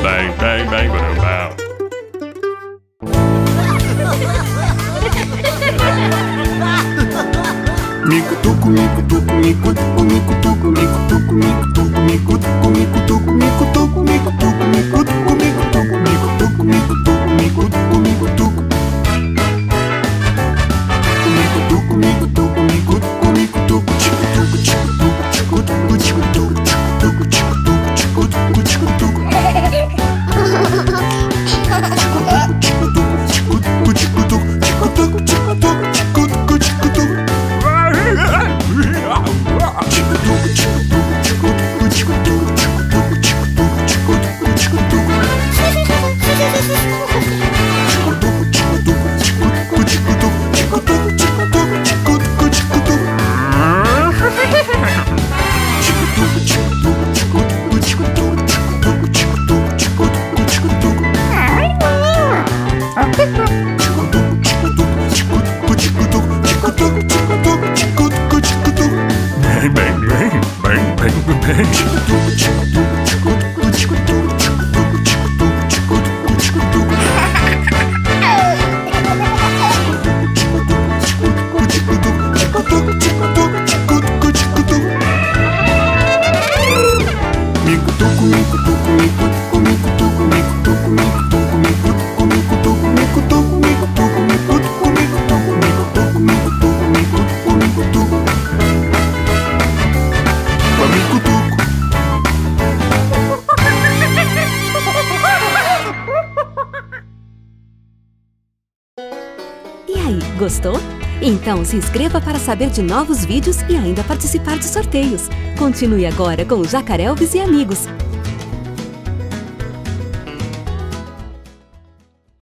Bang, bang, bang, ba-dum-bow. Mico-tuco, mico-tuco, mico-tuco, mico-tuco, mico-tuco, mico-tuco, mico-tuco, mico-tuco, mico-tuco, mico-tuco, mico-tuco, mico-tuco, mico-tuco, mico-tuco, mico-tuco, mico-tuco. Mico-tuco, mico-tuco, mico-tuco, mico-tuco, tico-tuco, tico-tuco, tico-tuco, tico-tuco, tico-tuco, tico-tuco, tico-tuco, tico-tuco. Gostou? Então se inscreva para saber de novos vídeos e ainda participar de sorteios. Continue agora com o Jacaré Elvis e Amigos.